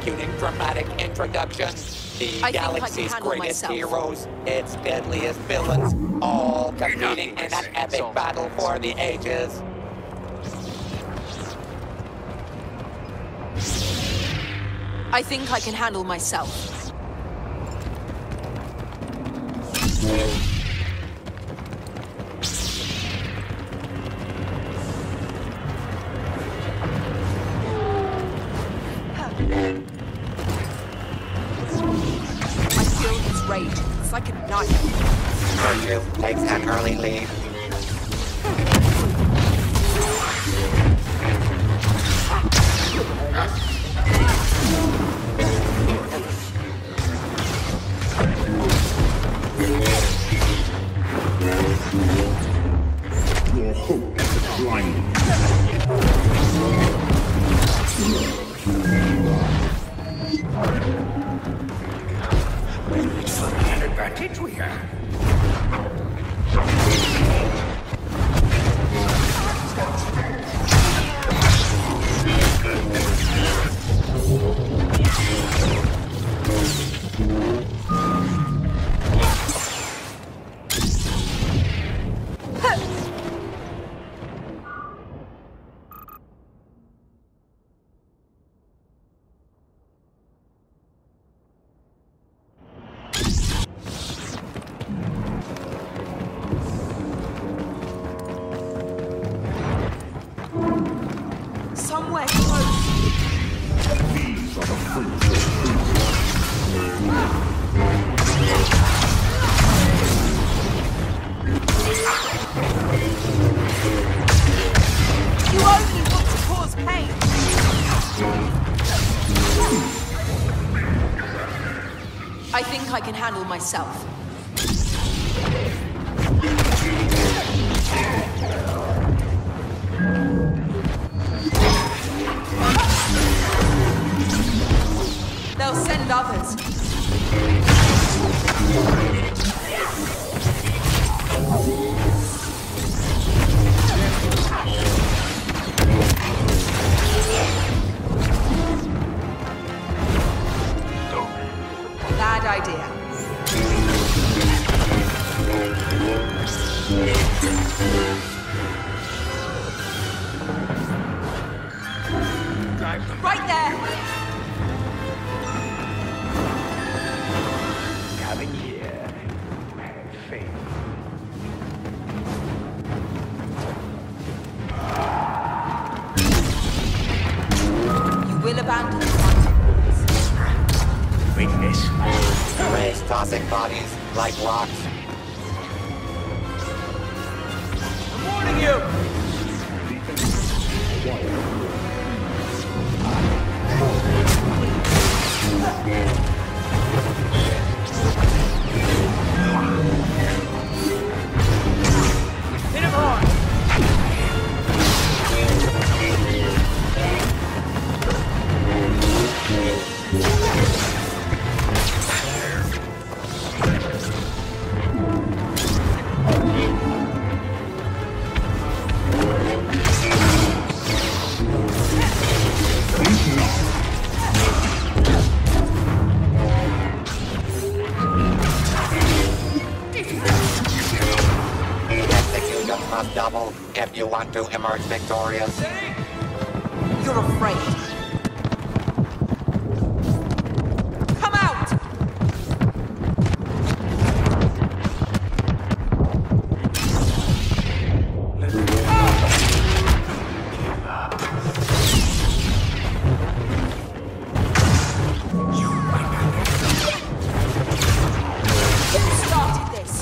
executing dramatic introduction. The galaxy's greatest heroes, its deadliest villains, all competing in an epic battle for the ages. I think I can handle myself. I feel his rage. It's like a knife. Virtue takes an early lead. Your hope is blinding. It's an advantage we have. Somewhere close. These are the fruits of You only want to cause pain. I think I can handle myself. They'll send others. Bad idea. Right there! Coming here. Have faith. You will abandon the fight. Witness. Rays tossing bodies like rocks. I'm warning you! Hit him hard! Executions must double if you want to emerge victorious. You're afraid. Come out! Who started this?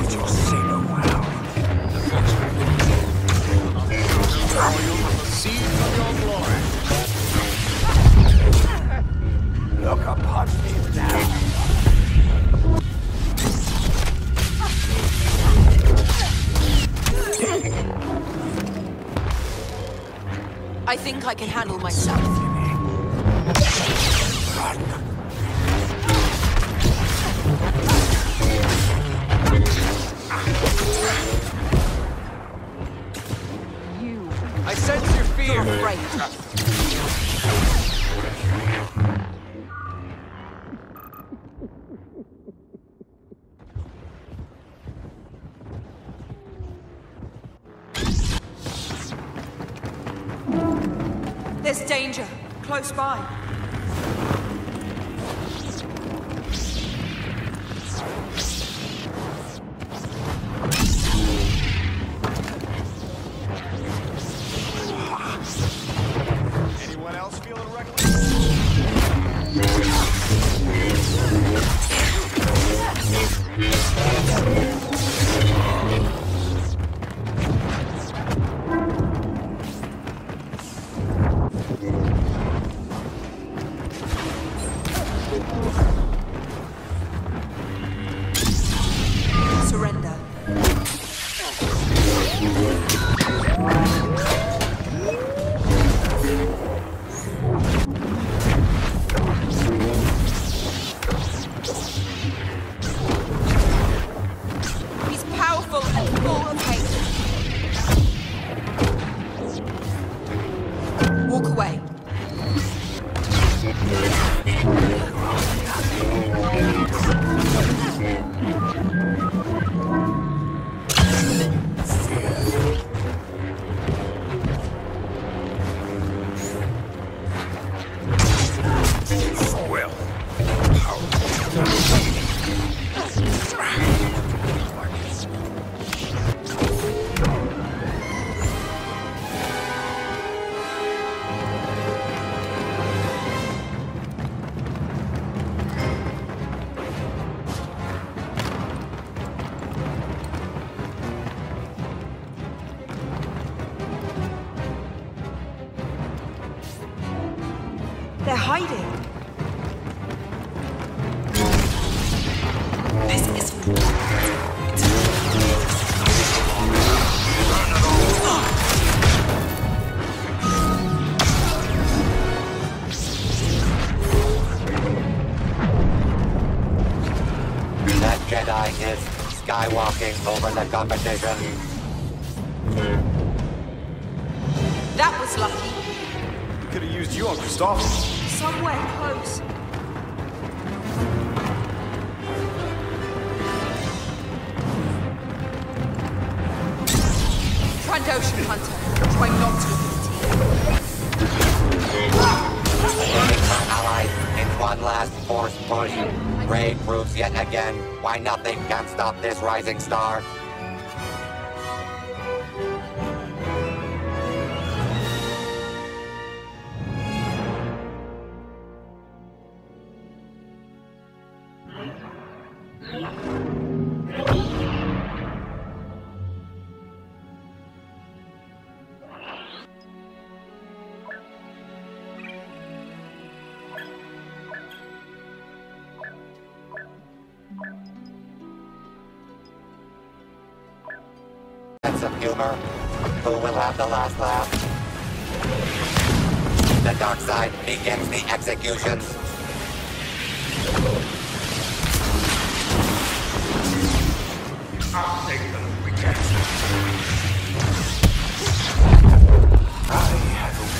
just say no how. See from your glory. Look upon me now. I think I can handle myself. I sense your fear. You're afraid. There's danger close by. Anyone else feeling reckless? Surrender. He's powerful and full of hate. Walk away. Well. They're hiding. This isn't That Jedi is skywalking over the competition. That was lucky. Could have used you on Christoph. Somewhere close. Trandoshan Hunter. Try not to look Our allies in one last forced push. Rey proves yet again why nothing can stop this rising star. Sense of humor. Who will have the last laugh? The dark side begins the executions. I'll take them. We can. I have a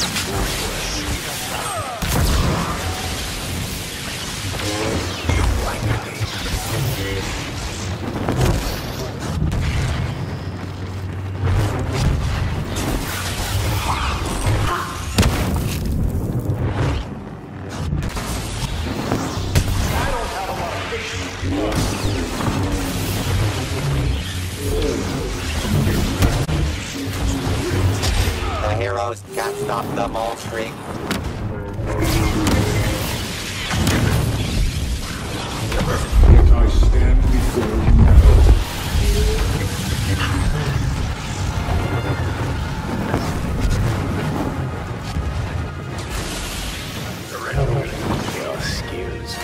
The heroes can't stop the mole streak. I stand before you now. Your skills.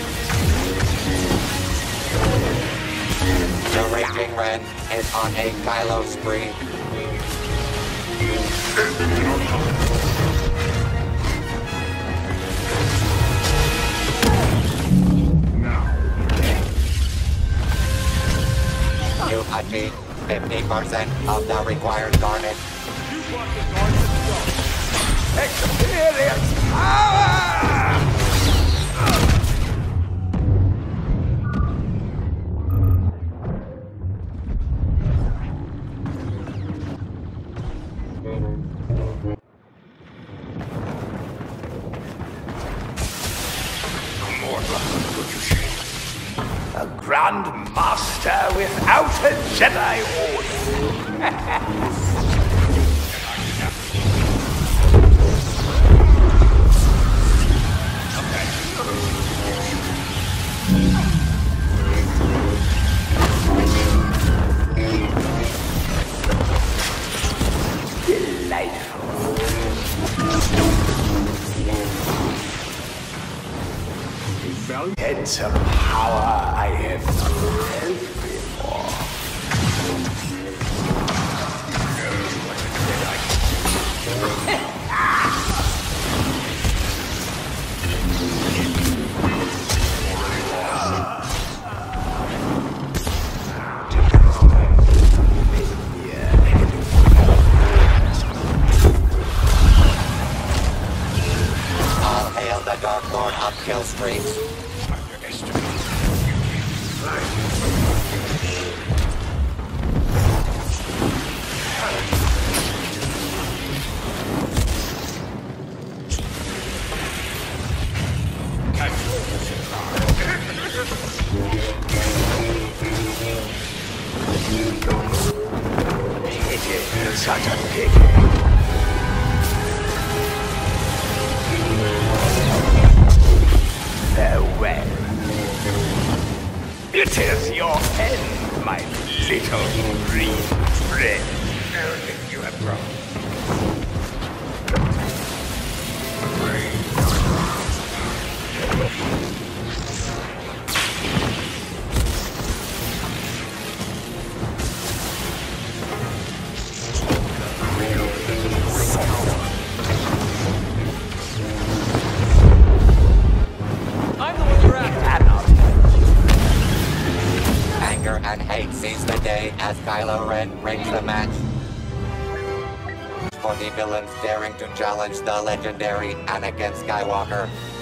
The Raging Ren is on a Kylo spree. You achieved 50% of the required garnet. Experience power! A Grand Master without a Jedi Order. It's a power I have not felt before. All hail the Dark Lord of kill streaks. Such a pity. Farewell. It is your end, my little green friend. Everything you have grown. Anger and hate seize the day as Kylo Ren rings the match. For the villains daring to challenge the legendary Anakin Skywalker.